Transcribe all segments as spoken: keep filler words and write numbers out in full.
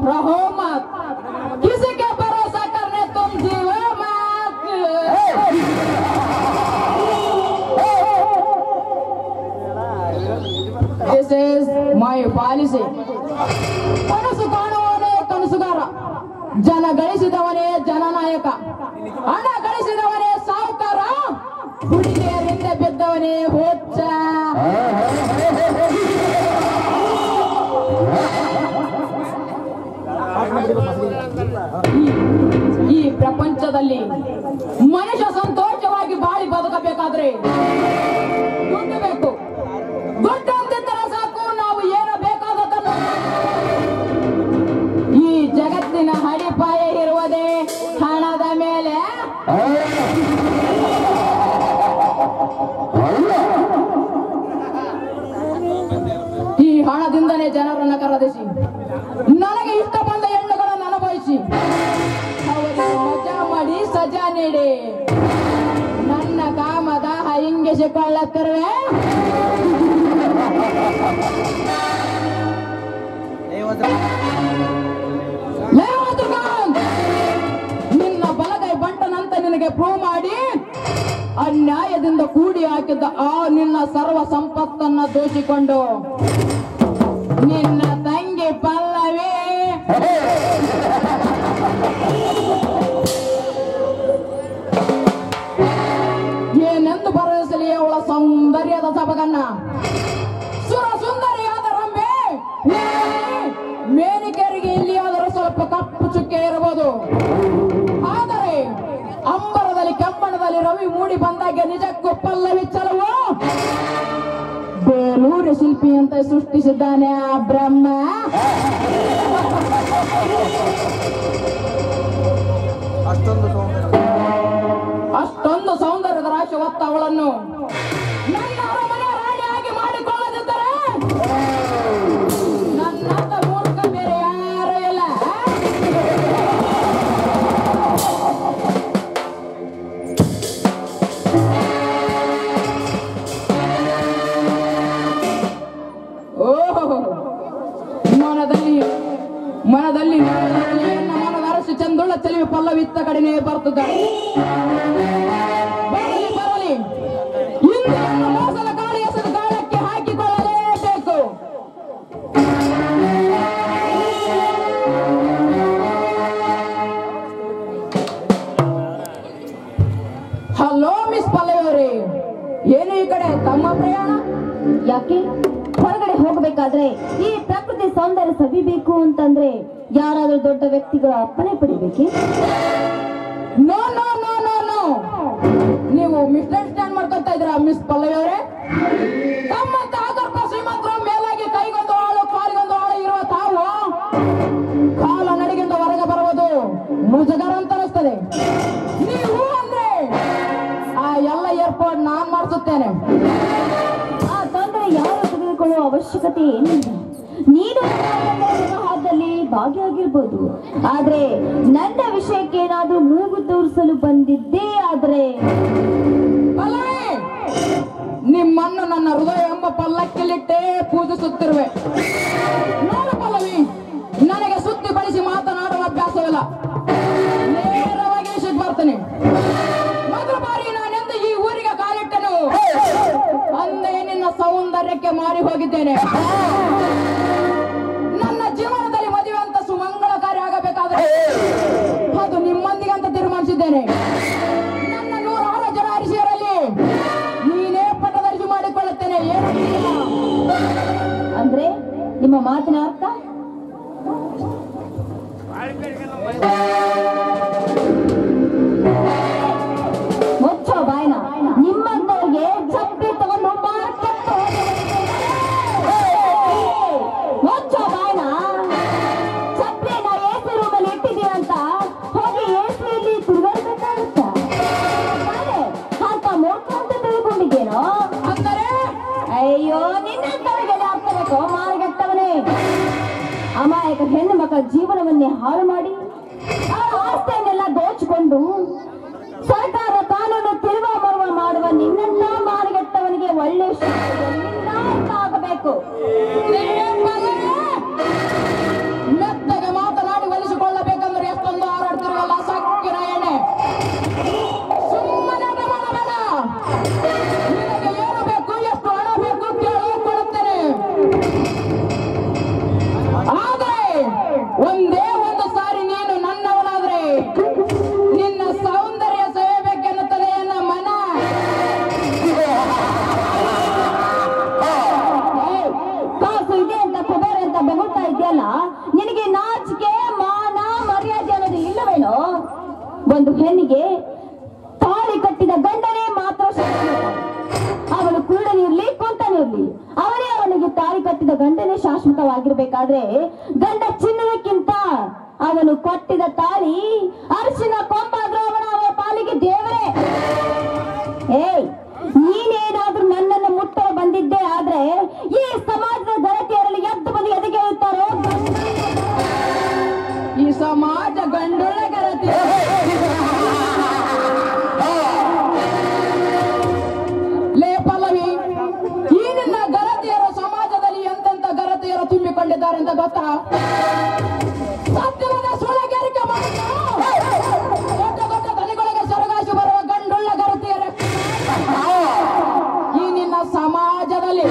रहो मत, किसी के भरोसा करने तुम जीवो मत। This is my policy. ಕನಸು ಕಾಣುವವನೇ ಕನಸುಗಾರ, ಜನ ಗಳಿಸಿದವನೇ ಜನನಾಯಕ, ಹಣ ಗಳಿಸಿದವನೇ ಸಾಹುಕಾರ, ಹುಡುಗಿಯರಿಂದ ಬಿದ್ದವನೇ ಹುಚ್ಚ. ಈ ಪ್ರಪಂಚದಲ್ಲಿ ಮನುಷ್ಯ ಸಂತೋಷವಾಗಿ ಬಾಳಿ ಬದುಕಬೇಕಾದ್ರೆ ದುಡ್ಡು ಬೇಕು. ದುಡ್ಡು ಅಂತಿದ್ದರೆ ಸಾಕು, ನಾವು ಏನು ಬೇಕಾದದನ್ನು. ಈ ಜಗತ್ತಿನ ಅಡಿಪಾಯ ಇರುವುದೇ ಹಣದ ಮೇಲೆ. ಈ ಹಣದಿಂದನೇ ಜನರನ್ನ ಕರೆದಿಸಿ ನನಗೆ ಇಷ್ಟ ಬಂದ ಹೆಣ್ಣುಗಳನ್ನು ಅನುಭವಿಸಿ ಅವರಿಗೆ ಮಜಾ ಮಾಡಿ ಸಜಾ ನೀಡಿ ನನ್ನ ಕಾಮದ ಹಿಂಗಿಸಿಕೊಳ್ಳುತ್ತಿರುವೆ. ನಿನ್ನ ಬಲಗೈ ಬಂಟನಂತ ನಿನಗೆ ಪ್ರೂವ್ ಮಾಡಿ ಅನ್ಯಾಯದಿಂದ ಕೂಡಿ ಹಾಕಿದ್ದ ಆ ನಿನ್ನ ಸರ್ವ ಸಂಪತ್ತನ್ನ ದೋಚಿಕೊಂಡು ನಿನ್ನ ತಂಗಿ ಪಲ್ಲವಿ ಏನೆಂದು ಭರವಸಲಿ ಅವಳ ಸೌಂದರ್ಯದ ಸಬಗನ್ನ. ಸುರ ಸುಂದರಿಯಾದ ರಂಬೆ ಮೇನಿಕೆರಿಗೆ ಇಲ್ಲಿಯಾದರೂ ಸ್ವಲ್ಪ ಕಪ್ಪು ಚುಕ್ಕೆ ಇರಬಹುದು, ಆದರೆ ಅಂಬರದಲ್ಲಿ ಕೆಂಬಣದಲ್ಲಿ ರವಿ ಮೂಡಿ ಬಂದಾಗ ನಿಜಕ್ಕೂ ಪಲ್ಲವಿ ಚಲವು ಬೇಲೂರು ಶಿಲ್ಪಿ ಅಂತ ಸೃಷ್ಟಿಸಿದ್ದಾನೆ ಆ ಬ್ರಹ್ಮ. ಅಷ್ಟೊಂದು ಸೌಂದರ್ಯದ ರಾಶಿ ಹೊತ್ತ ಅವಳನ್ನು ನನ್ನ ಅರಮನೆ ರಾಣಿಯಾಗಿ ಮಾಡಿಕೊಳ್ಳದಿದ್ದರೆ ನನ್ನಂತ ಮೂರ್ಖ ಬೇರೆ ಯಾರೂ ಇಲ್ಲ. ಓಹೋ, ಮನದಲ್ಲಿ ಮನದಲ್ಲಿ ಮನದ ಅರಸಿ ಚಂದುಳ್ಳ ಚೆಲುವೆ ಪಲ್ಲವಿತ್ತ ಕಡೆನೇ ಬರ್ತದ್ದಾಳೆ. ಬರಲಿ ಬರಲಿ, ಇಂದು ಮೋಸದ ಗಾಳಿ ಎಸೆದು ಗಾಳಕ್ಕೆ ಹಾಕಿಕೊಳ್ಳಲೇಬೇಕು. ಹಲೋ ಮಿಸ್ ಪಲ್ಲವಿ ಅವರೇ, ಏನು ಈ ಕಡೆ ತಮ್ಮ ಪ್ರಯಾಣ? ಯಾಕೆ ಹೊರಗಡೆ ಹೋಗಬೇಕಾದ್ರೆ ಈ ಪ್ರಕೃತಿ ಸೌಂದರ್ಯ ಸವಿಬೇಕು ಅಂತಂದ್ರೆ ಯಾರಾದ್ರೂ ದೊಡ್ಡ ವ್ಯಕ್ತಿಗಳ ಅಪ್ಪಣೆ ಪಡಿಬೇಕೆ? No no no no no, ನೀವು ಮಿಸ್ಅಂಡರ್ಸ್ಟ್ಯಾಂಡ್ ಮಾಡ್ಕೊತಾ ಇದ್ರ ಮಿಸ್ ಪಲ್ಲವಿ ಅವರೇ. ತಮ್ಮಂತ ಆಗರ್ಭ ಶ್ರೀಮಂತರ ಮೇಲಾಗಿ ಕೈಗೊಂದು ಆಳು ಕಾಲಿಗೊಂದು ಆಳು ಇರುವ ತಾವು ಕಾಲ ನಡಿಗೆಂದು ಹೊರಗೆ ಬರುವುದು ಮುಜುಗರ ಅಂತ ಅನಿಸ್ತದೆ. ನೀವು ಅಂದ್ರೆ ಆ ಎಲ್ಲ ಏರ್ಪೋರ್ಟ್ ನಾನ್ ಮಾಡಿಸುತ್ತೇನೆ. ಆ ತೊಂದರೆ ಯಾರು ತೆಗೆದುಕೊಳ್ಳುವ ಅವಶ್ಯಕತೆ ಏನಿಲ್ಲ. ನೀನು ವ್ಯವಹಾರದಲ್ಲಿ ಭಾಗಿಯಾಗಿರ್ಬೋದು, ಆದ್ರೆ ನನ್ನ ವಿಷಯಕ್ಕೆ ಏನಾದ್ರೂ ಮೂಗು ತೋರಿಸಲು ಬಂದಿದ್ದೇ ಆದ್ರೆ ನಿಮ್ಮನ್ನು ನನ್ನ ಹೃದಯ ಎಂಬ ಪಲ್ಲಕ್ಕಿಲಿಟ್ಟೇ ಪೂಜಿಸುತ್ತಿರುವೆ. ನೋಡು ಪಲ್ಲವಿ, ನನಗೆ ಸುತ್ತಿ ಬಳಸಿ ಮಾತನಾಡುವ ಅಭ್ಯಾಸವಿಲ್ಲ. ನೇರವಾಗಿ ವಿಷಯಕ್ಕೆ ಬರ್ತೇನೆ. ಮೊದಲ ಬಾರಿ ನಾನೆಂದು ಈ ಊರಿಗೆ ಕಾಲಿಟ್ಟನು ಅಂದೇ ನಿನ್ನ ಸೌಂದರ್ಯಕ್ಕೆ ಮಾರಿ ಹೋಗಿದ್ದೇನೆ. ನನ್ನ ಜೀವನದಲ್ಲಿ ಮದುವೆ ಅಂತ ಸುಮಂಗಳಕಾರಿ ಆಗಬೇಕಾದ್ರೆ ಅದು ನಿಮ್ಮೊಂದಿಗೆ ಅಂತ ತೀರ್ಮಾನಿಸಿದ್ದೇನೆ. ನನ್ನ ನೂರಾರು ಜನ ಅರಿಸಿಯರಲ್ಲಿ ನೀನೇ ಪಟ್ಟದರಿಸಿ ಮಾಡಿಕೊಳ್ಳುತ್ತೇನೆ. ಏನು ಅಂದ್ರೆ ನಿಮ್ಮ ಮಾತಿನ ಅರ್ಥ? ಮುಚ್ಚೋ ಬಾಯ್ನ, ನಿಮ್ಮಂತವ್ರಿಗೆ ಚಪ್ಪಿ ತಗೊಂಡು ಮುಚ್ಚೋ ಬಾಯ್ನ. ಚಪ್ಪಿ ನಾವು ಎಸಿ ರೂಮಲ್ಲಿ ಇಟ್ಟಿದ್ದೀವಿ ಅಂತ ಹೋಗಿ ಎಸಿಯಲ್ಲಿ ತಿರುಗಾಡ್ಬೇಕಾಗುತ್ತ ಅಂತ ಮೂರ್ಖ ಅಂತ ತಿಳ್ಕೊಂಡಿದ್ದೇನೋ? ಅಂದರೆ ಅಯ್ಯೋ, ನಿನ್ನಂತವರಿಗೆಲ್ಲ ಅರ್ಥ ಬೇಕು ಮಾರ್ಗಟ್ಟವನೇ. ಅಮಾಯಕ ಹೆಣ್ಣು ಮಕ್ಕಳ ಜೀವನವನ್ನೇ ಹಾಳು ಮಾಡಿ ಅವರ ಆಸ್ತಿಯನ್ನೆಲ್ಲ ದೋಚಿಕೊಂಡು ಸರ್ಕಾರ ಕಾನೂನು ತಿರುವ ಮರುವ ಮಾಡುವ ನಿನ್ನನ್ನ ಮಾರ್ಗಟ್ಟವನಿಗೆ ಒಳ್ಳೆ ಆಗಬೇಕು. ಮೆತ್ತಗೆ ಮಾತನಾಡ ಸಮಾಜದಲ್ಲಿ ಅವನೇ ಅವನಿಗೆ ತಾಳಿ ಕಟ್ಟಿದ ಗಂಡನೇ ಶಾಶ್ವತವಾಗಿರ್ಬೇಕಾದ್ರೆ ಗಂಡ ಚಿನ್ನದಕ್ಕಿಂತ ಅವನು ಕೊಟ್ಟಿದ ತಾಳಿ ಅರಿಶಿನ ಕೊಂಬಾದ್ರೂ ಅವನ ಅವರ ಪಾಲಿಗೆ ದೇವರೇ. ಏಯ್, ನೀನೇನಾದ್ರೂ ನನ್ನನ್ನು ಮುಟ್ಟಲು ಬಂದಿದ್ದೇ ಆದ್ರೆ ಈ ಸಮಾಜದ ಘನತೆಯರಲ್ಲಿ ಎದ್ದು ಬಂದು ಎದೆಗೆ ಇರ್ತಾರೋ. ಈ ಸಮಾಜ ಗಂಡೊಳ್ಳ ಘನತೆ. ಲೇ ಪಲ್ಲವಿ, ಈ ನಿನ್ನ ಘನತೆಯರ ಸಮಾಜದಲ್ಲಿ ಎಂತೆಂತ ಘನತೆಯರು ತುಂಬಿಕೊಂಡಿದ್ದಾರೆ ಅಂತ ಗೊತ್ತಾ? ಸತ್ಯವಾದ ಸುಳ್ಳಗೇರಿಕೆ ಮಾಡಿದ್ರು ದೊಡ್ಡ ದೊಡ್ಡ ತಲೆಗಳಿಗೆ ಸರಗಾಸಿ ಬರುವ ಗಂಡುಳ್ಳ ಘನತೆಯರ ಈ ನಿನ್ನ ಸಮಾಜದಲ್ಲಿ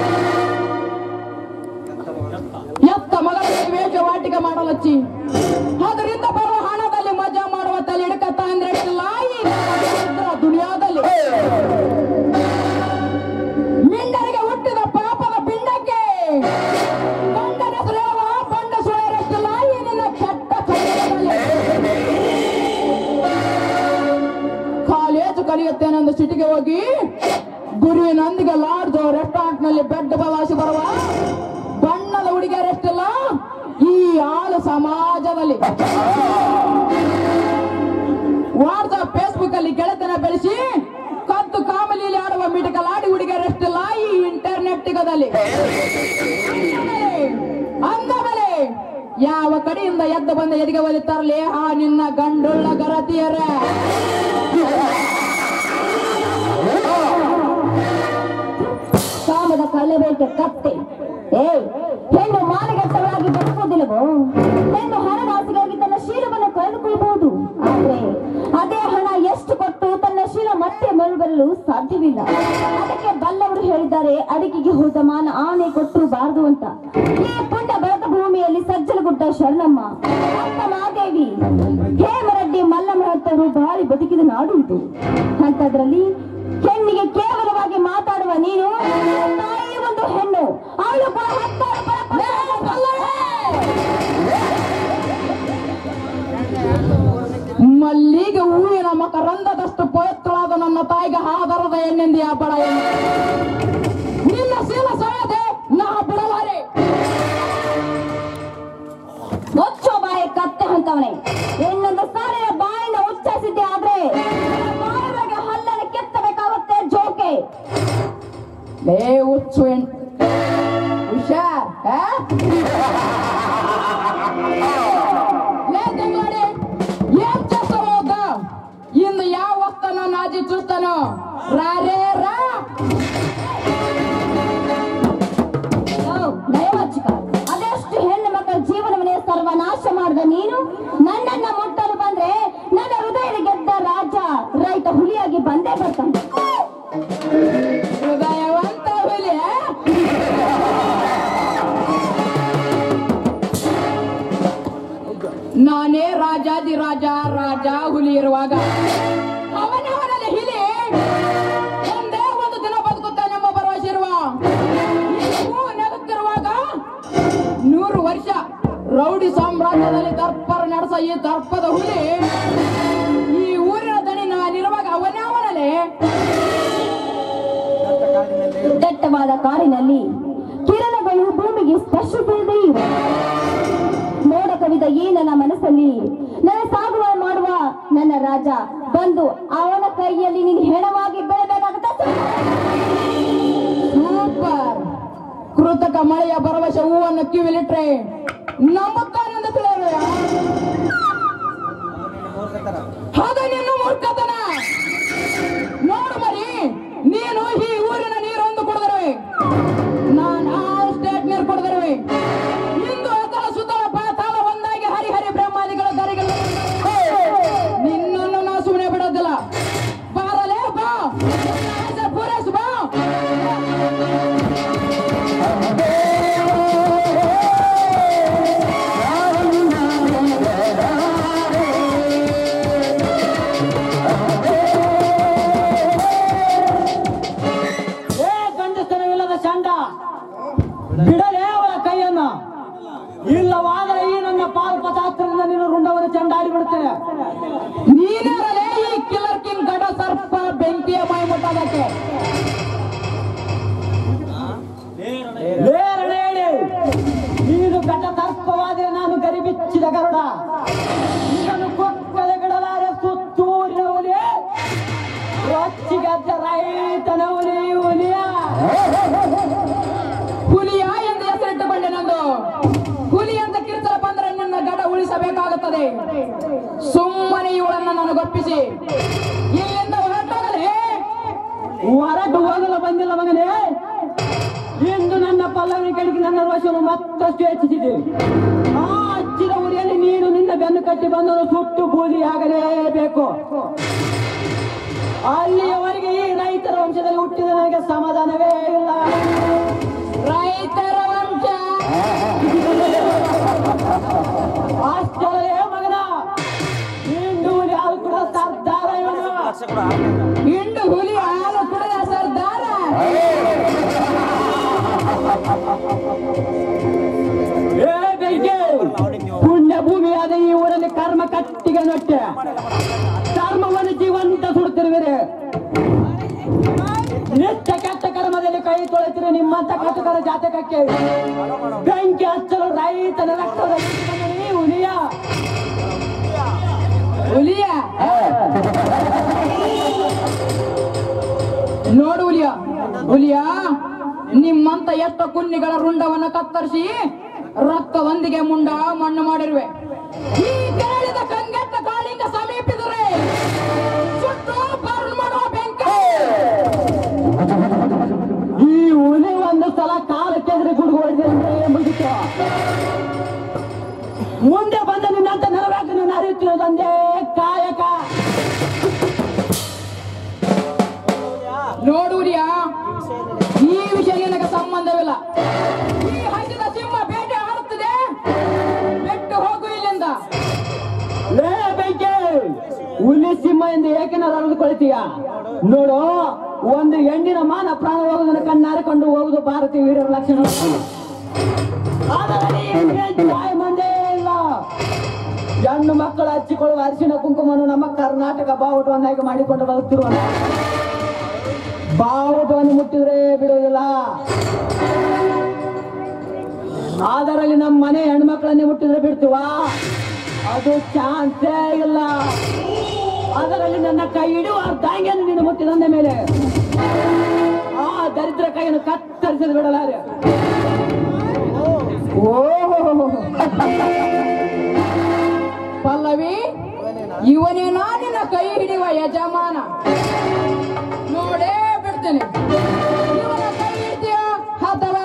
ಎತ್ತ ಮಗಳಿಗೆ ವೇಷವಾಟಿಕೆ ಮಾಡಲಚ್ಚಿ ಅದರಿಂದ ಬರುವ ಹಣದಲ್ಲಿ ಮಜಾ ಮಾಡುವ ತಲೆ ಹಿಡ್ಕತ್ತ ಅಂದ್ರೆ ದುನಿಯಾದಲ್ಲಿ ಮಿಂಡರಿಗೆ ಹುಟ್ಟಿದ ಪಾಪದ ಪಿಂಡಕ್ಕೆ ಗಂಡನ ಸುರೇವ ಬಂಡ ಸುಳೆರಷ್ಟಿಲ್ಲ ಈ ನಿನ್ನ ಕೆಟ್ಟ ಕಾಲೇಜು ಕಲಿಯುತ್ತೇನೆಂದು ಸಿಟಿಗೆ ಹೋಗಿ ಗುರುವಿನೊಂದಿಗೆ ಲಾಡ್ಜ್ ರೆಸ್ಟೋರೆಂಟ್ ನಲ್ಲಿ ಬೆಡ್ ಬಲಾಸಿ ಬರುವ ಬಣ್ಣದ ಹುಡುಗಿಯರೆಷ್ಟಿಲ್ಲ ಈ ಆಳು ಸಮಾಜದಲ್ಲಿ. ವಾಟ್ಸ್ಆಪ್ ಫೇಸ್ಬುಕ್ ಅಲ್ಲಿ ಗೆಳೆತನ ಬೆಳೆಸಿ ಕತ್ತು ಕಾಮಲಿಯಲ್ಲಿ ಆಡುವ ಮಿಟಕಲಾಡಿ ಹುಡುಗಿಯರೆಷ್ಟಿಲ್ಲ ಈ ಇಂಟರ್ನೆಟ್ ಯುಗದಲ್ಲಿ. ಅಂದ ಮೇಲೆ ಯಾವ ಕಡೆಯಿಂದ ಎದ್ದು ಬಂದ ಎದಿಗೆ ಒಲಿತಾರಲಿ ಆ ನಿನ್ನ ಗಂಡುಳ್ಳ ಗರತಿಯರ. ಕಾಮದ ಕಲೆಬೇಕೆ ಕತ್ತೆ. ಏಯ್, ಹೆಣ್ಣು ಮಾನಗೆಟ್ಟವರಾಗಿ ಬದುಕುವುದಿಲ್ಲವೋ? ಹೆಣ್ಣು ಹಣದಾಸೆಗಾಗಿ ತನ್ನ ಶೀಲವನ್ನು ಕಳೆದುಕೊಳ್ಳಬಹುದು. ಆದ್ರೆ ಅದೇ ಹಣ ಎಷ್ಟು ಕೊಟ್ಟು ತನ್ನ ಶೀಲ ಮತ್ತೆ ಮರುಬರಲು ಸಾಧ್ಯವಿಲ್ಲ. ಅದಕ್ಕೆ ಬಲ್ಲವರು ಹೇಳಿದ್ದಾರೆ, ಅಡಿಕೆಗೆ ಹೋದ ಮಾನ ಆನೆ ಕೊಟ್ಟು ಬಾರದು ಅಂತ. ಈ ಪುಂಡ ಬೆಳೆದ ಭೂಮಿಯಲ್ಲಿ ಸಜ್ಜಲಗುಡ್ಡ ಶರಣಮ್ಮ, ಅಕ್ಕ ಮಾದೇವಿ, ಹೇಮರೆಡ್ಡಿ, ಮಲ್ಲಮ್ಮನಂತವರು ಬಾಳಿ ಬದುಕಿದ ನಾಡು ಇದು. ಅಂತದ್ರಲ್ಲಿ ಹೆಣ್ಣಿಗೆ ಕೇವಲವಾಗಿ ಮಾತಾಡುವ ನೀನು ತಾಯಿ ಒಂದು ಹೆಣ್ಣು, ಅವಳು ಕೂಡ ಹತ್ತಾರು ಮಲ್ಲಿಗೆ ಹೂವಿನ ಮಕರಂದದಷ್ಟು ಪವಿತ್ರವಾದ ನನ್ನ ತಾಯಿಗೆ ಆಧಾರದ ಹೆಣ್ಣೆಂದಿ ಆ ಬಡ ನಿನ್ನ ಶೀಲ ಸಾಯದೆ ನಾ ಬಿಡಲಾರೆ. ಮುಚ್ಚೋ ಬಾಯಿ ಕತ್ತೆ ಅಂತವನೇ. ಇನ್ನೊಂದು ಸಾರಿನ ಬಾಯಿನ ಉಚ್ಚಾರಿಸಿದ್ದೆ ಆದ್ರೆ ಬಾಯಿಗೆ ಹಲ್ಲನ್ನು ಕೆತ್ತಬೇಕಾಗುತ್ತೆ ಜೋಕೆ. ಲೇ ಹುಚ್ಚು ಹೆಣ್ಣು ಹುಷಾರ್. ಲೇ ತಂಗಾಡಿ ಏನ್ చేస్తా ಹೋಗ ಇನ್ನು ಯಾವ ವಕ್ತನ ನಾಜಿ చూస్తాను ರಾರೇ ರಾ. ನಯವಂಚಕ, ಅದೆಷ್ಟು ಹೆಣ್ಣು ಮಕ್ಕಳ ಜೀವನವನ್ನೇ ಸರ್ವನಾಶ ಮಾಡಿದ ನೀನು ನನ್ನನ್ನ ಮುಟ್ಟಲು ಬಂದ್ರೆ ನನ್ನ ಹೃದಯದ ಗೆದ್ದ ರಾಜ ರೈತ ಹುಲಿಯಾಗಿ ಬಂದೇ ಬರ್ತಾನೆ. ಹೃದಯವಂತ ಹುಲಿ. ನಾನೇ ರಾಜಾದಿ ರಾಜ ರಾಜ ಹುಲಿ ಇರುವಾಗ ಅವನವನಲ್ಲಿ ಹಿಲಿ ಒಂದೇ ಒಂದು ದಿನ ಬದುಕುತ್ತಾನೆಂಬ ಭರವಸೆ ಇರುವ ನಗುತ್ತಿರುವಾಗ ನೂರು ವರ್ಷ ರೌಡಿ ಸಾಮ್ರಾಜ್ಯದಲ್ಲಿ ದರ್ಪರ ನಡೆಸ ಈ ದರ್ಪದ ಹುಲಿ ಈ ಊರಿನ ದಣಿ ನಾನಿರುವಾಗ ಅವನವನಲ್ಲಿ ದಟ್ಟವಾದ ಕಾರಿನಲ್ಲಿ ಕಿರಣಗಳು ಭೂಮಿಗೆ ಸ್ಪರ್ಶಿಸದೇ ಇವೆ. ಮೋಡ ಕವಿದ ಈ ನನ್ನ ಮನಸ್ಸಲ್ಲಿ ನನ್ನ ಸಾಗುವ ಮಾಡುವ ನನ್ನ ರಾಜ ಬಂದು ಅವನ ಕೈಯಲ್ಲಿ ನೀನು ಹೆಣವಾಗಿ ಬೆಳಬೇಕಾಗುತ್ತೆ. ಸೂಪರ್. ಕೃತಕ ಮಳೆಯ ಭರವಸೆ ಹೂವನ್ನು ಕಿವಿಲಿಟ್ರೆ ನಂಬುತ್ತಾನೆಂದ ತಿಳಿಯ ಅದು ನಿನ್ನ ಮೂರ್ಖತನ. ನೋಡು ಮರಿ, ನೀನು ಈ ಊರಿನ ನೀರೊಂದು ಕುಡಿದರೆ ನಾನು ಆ ಸ್ಟೇಟ್ ನೀರು ಕುಡಿದರೆ ಇಂದು ಅತಲ ಸುತ್ತಲ ಪಾತಾಳ ಒಂದಾಗಿ ಹರಿಹರಿ ಬ್ರಹ್ಮಾದಿಗಳ ದರಿಗಳು ನಿನ್ನನ್ನು ನಾ ಸುಮ್ಮನೆ ಬಿಡೋದಿಲ್ಲ. ಬಾರಲೇ ಬಾ, ಪೂರೈಸು ಬಾ. ಬಿಡಲೇ ಅವರ ಕೈಯನ್ನ, ಇಲ್ಲವಾದರೆ ಈ ನನ್ನ ಪಾಲ್ಪತಾಸ್ತ್ರದಿಂದ ನೀನು ರುಂಡವನ್ನು ಚೆಂಡಾಡಿ ಬಿಡುತ್ತೇನೆ. ನೀನೇ ಈ ಕಿಲ್ಲರ್ ಕಿಂಗ್ ಗಡ ಸರ್ಪ ಬೆಂಕಿಯ ಮೈ ಮುಟ್ಟೋದಕ್ಕೆ. ಮೊದಲು ಬಂದಿಲ್ಲ ಮಗನೇ. ಇಂದು ನನ್ನ ಪಲ್ಲವಿ ಕಡೆಗೆ ನನ್ನ ರೋಷವನ್ನು ಮತ್ತಷ್ಟು ಹೆಚ್ಚಿಸಿದೆ. ಆ ಹಚ್ಚಿದ ಉರಿಯಲ್ಲಿ ನೀನು ನಿನ್ನ ಬೆನ್ನು ಕಟ್ಟಿ ಬಂದನು ಸುಟ್ಟು ಬೂದಿಯಾಗಲೇಬೇಕು. ಅಲ್ಲಿಯವರೆಗೆ ಈ ರೈತರ ವಂಶದಲ್ಲಿ ಹುಟ್ಟಿದ ನನಗೆ ಸಮಾಧಾನವೇ ಇಲ್ಲ. ರೈತರ ವಂಶ ಅಷ್ಟೇ ಮಗನ. ಹಿಂಡು ಹುಲಿ ಹಾಲು ಕೂಡ ಸರ್ದಾರ ಇವನು. ಹಿಂಡು ಹುಲಿ ಹಾಲು ಕುಡಿದ ಸರ್ದಾರ. ಏ ಬೆಂಕಿ, ಪುಣ್ಯ ಭೂಮಿಯಾದ ಈ ಊರಲ್ಲಿ ಕರ್ಮ ಕಟ್ಟಿಗೆ ನೊಟ್ಟೆ ಕರ್ಮವನ್ನು ಜೀವಂತ ಸುಡುತ್ತಿರುವಿರಿ. ನಿತ್ಯ ಕೆಟ್ಟ ಕರ್ಮದಲ್ಲಿ ಕೈ ತೊಳೆತಿರಿ. ನಿಮ್ಮಂತ ಕಟುಕರ ಜಾತಕಕ್ಕೆ ಬೆಂಕಿ ಹಚ್ಚಲು ರೈತನ ರಕ್ತದ ಹುಲಿಯ ಹುಲಿಯ ನೋಡು ಹುಲಿಯ ಹುಲಿಯ ನಿಮ್ಮಂತ ಎತ್ತ ಕುನ್ನಿಗಳ ರುಂಡವನ್ನ ಕತ್ತರಿಸಿ ರಕ್ತದೊಂದಿಗೆ ಮುಂಡ ಮಣ್ಣು ಮಾಡಿರುವೆ. ಈ ಕೇಳಿದ ಕಂಗೆಟ್ಟ ಕಾಳಿಂಗ ಸಮೀಪಿದರೆ ಸುಟ್ಟು ಬರ್ನ್ ಮಾಡುವ ಬೆಂಕಿ. ಈ ಹುಲಿ ಒಂದು ಸಲ ಕಾಲ ಕೆದರಿ ಗುಡುಗು ಹೊಡೆದ್ರೆ ಮುಗಿತು. ಮುಂದೆ ಬಂದ ನಿನ್ನಂತ ನೆರವೇಕ ನೀನು ಅರಿಯುತ್ತಿರೋದಂದೇ ಕಾಯಕ. ನೋಡು ಹುಲಿಯ ಈ ವಿಷಯ ನಿನಗೆ ಸಂಬಂಧವಿಲ್ಲ. ಈ ಹಂದಿದ ಸಿಂಹ ಬೇಟೆ ಆಡುತ್ತದೆ, ಬಿಟ್ಟು ಹೋಗು ಇಲ್ಲಿಂದ. ಲೇ ಬೆಂಕಿ, ಹುಲಿ ಸಿಂಹ ಎಂದು ಏಕೆ ನಾವು ಅರಿದುಕೊಳ್ತೀಯ? ನೋಡು, ಒಂದು ಹೆಣ್ಣಿನ ಮಾನ ಪ್ರಾಣ ಹೋಗುವುದನ್ನು ಕಣ್ಣಾರೆ ಕೊಂಡು ಹೋಗುವುದು ಭಾರತೀಯ ವೀರರ ಲಕ್ಷಣ. ಅದರಲ್ಲಿ ತಾಯಿ ಮಂದೇ ಇಲ್ಲ. ಹೆಣ್ಣು ಮಕ್ಕಳು ಹಚ್ಚಿಕೊಳ್ಳುವ ಅರಿಶಿನ ಕುಂಕುಮವನ್ನು ನಮ್ಮ ಕರ್ನಾಟಕ ಬಾವುಟವನ್ನಾಗಿ ಮಾಡಿಕೊಂಡು ಬರುತ್ತಿರುವ ಬಾವುಟವನ್ನು ಮುಟ್ಟಿದ್ರೆ ಬಿಡುವುದಿಲ್ಲ. ಅದರಲ್ಲಿ ನಮ್ಮ ಮನೆ ಹೆಣ್ಮಕ್ಳನ್ನೇ ಮುಟ್ಟಿದ್ರೆ ಬಿಡ್ತೀವ? ಅದು ಚಾನ್ಸೇ ಇಲ್ಲ. ಅದರಲ್ಲಿ ನನ್ನ ಕೈ ಇಡುವ ದಾಂಗೆಯನ್ನು ನೀನು ಮುಟ್ಟಿದಂದ ಮೇಲೆ ಆ ದರಿದ್ರ ಕೈಯನ್ನು ಕತ್ತರಿಸಲು ಬಿಡಲಾರೆ. ಓಹೋ ಪಲ್ಲವಿ, ಇವನೇ ನಾನಿನ ಕೈ ಹಿಡಿಯುವ ಯಜಮಾನ. ನೋಡೇ ಬಿಡ್ತೇನೆ, ಇವನ ಕೈ ಹಿಡಿಯ ಅಥವಾ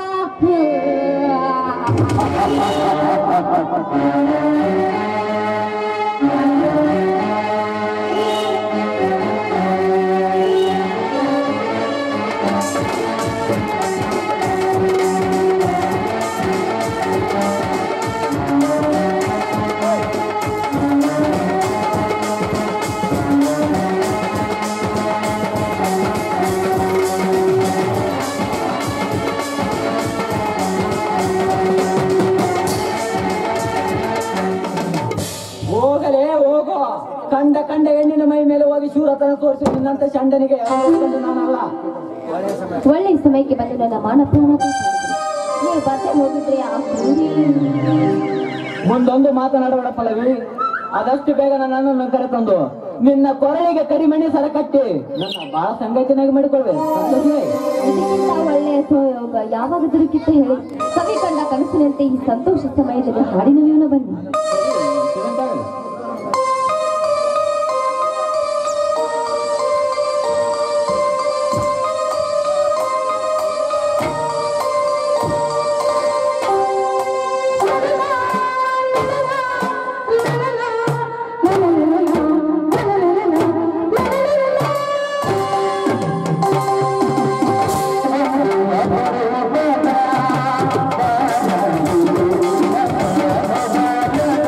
ಹೋಗಲೇ ಹೋಗೋ. ಕಂಡ ಕಂಡ ಹೆಣ್ಣಿನ ಮೈ ಮೇಲೆ ಹೋಗಿ ಶೂರತನ ತೋರಿಸಿ ನಿನ್ನಂತ ಚಂಡನಿಗೆ ನಾನಲ್ಲ. ಒಳ್ಳೆ ಸಮಯಕ್ಕೆ ಬಂದು ನನ್ನ ಮಾನ ಪ್ರಾಣ ಕಾಪಾಡಿದ್ರಿ. ನೀವು ಬರ್ದೆ ಹೋಗಿದ್ರೆ ಆ ಕೂಲಿ ಮುಂದೊಂದು ಮಾತನಾಡಬೇಡ ಪಲ್ಲವಿ. ಆದಷ್ಟು ಬೇಗ ನನ್ನನ್ನು ಕರೆತಂದು ನಿನ್ನ ಕೊರಳಿಗೆ ಕರಿಮಣಿ ಸರ ಕಟ್ಟಿ ನನ್ನ ಬಹಳ ಸಂಗತಿನಾಗಿ ಮಾಡಿಕೊಳ್ವೆ. ಇದಕ್ಕಿಂತ ಒಳ್ಳೆಯ ಸಹಯೋಗ ಯಾವಾಗ ದೊರಕಿತ್ತು ಹೇಳಿ? ಕವಿ ಕಂಡ ಕನಸಿನಂತೆ ಈ ಸಂತೋಷ ಸಮಯದಲ್ಲಿ ಹಾಡಿನ ನೀವನು ಬನ್ನಿ. Thank you.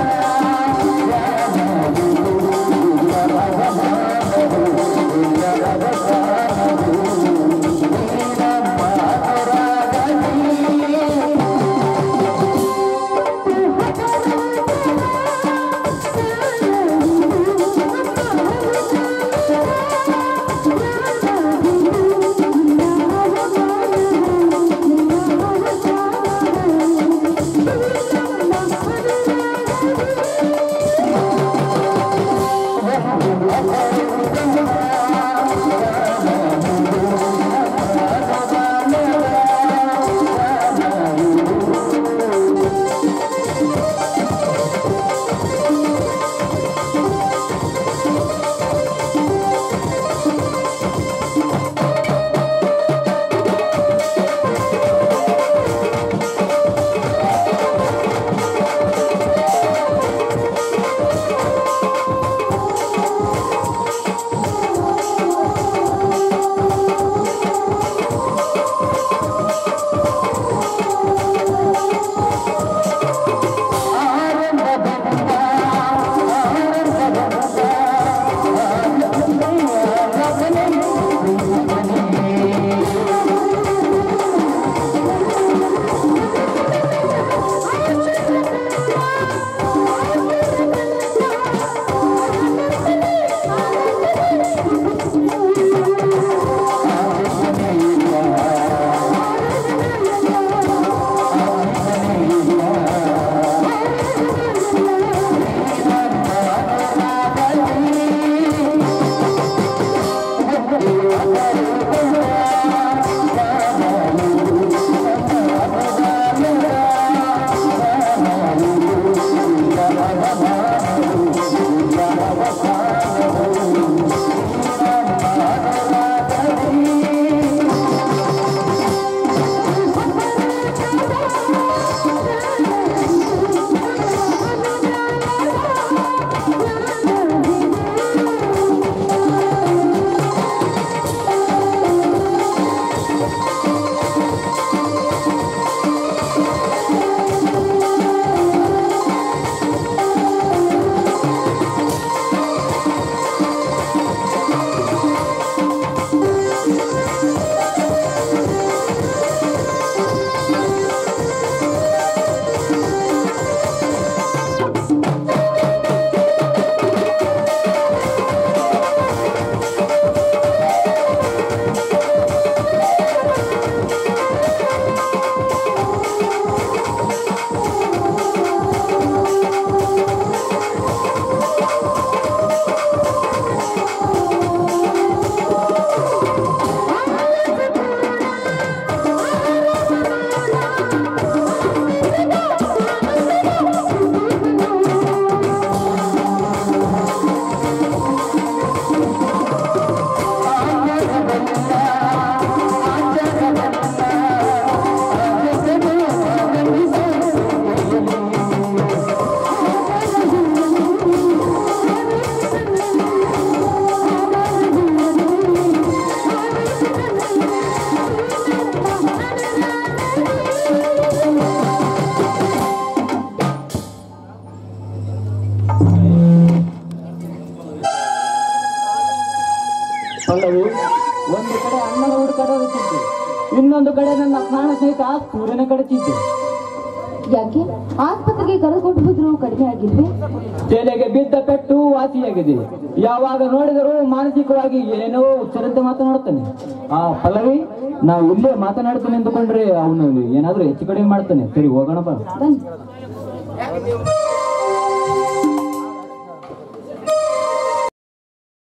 ಪಲ್ಲವಿ, ಒಂದು ಕಡೆ ಅಣ್ಣನ ಹುಡುಕಾಡೋದು ಚಿಂತೆ, ಇನ್ನೊಂದು ಕಡೆ ನನ್ನ ಪ್ರಾಣ ಸಹಿತ ಸೂರ್ಯನ ಕಡೆ ಚಿಂತೆ. ಯಾಕೆ ಆಸ್ಪತ್ರೆಗೆ ಕರೆದುಕೊಂಡು ಹೋದ್ರು ಕಡಿಮೆ ಆಗಿಲ್ವೇ? ತಲೆಗೆ ಬಿದ್ದ ಪೆಟ್ಟು ವಾಸಿಯಾಗಿದೆ. ಯಾವಾಗ ನೋಡಿದರೂ ಮಾನಸಿಕವಾಗಿ ಏನೇನೋ ಉಚ್ಚರಂತೆ ಮಾತನಾಡುತ್ತಾನೆ. ಆ ಪಲ್ಲವಿ, ನಾವು ಇಲ್ಲೇ ಮಾತನಾಡ್ತೀನಿ ಎಂದುಕೊಂಡ್ರೆ ಅವನು ಏನಾದ್ರೂ ಹೆಚ್ಚು ಕಡಿಮೆ ಮಾಡ್ತಾನೆ. ಸರಿ, ಹೋಗೋಣ ಬಾ. ಬನ್ನಿ.